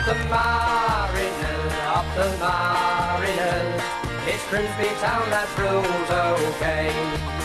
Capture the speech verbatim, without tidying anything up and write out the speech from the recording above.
the mariners, up the mariners. It's Grimsby town that rules, okay.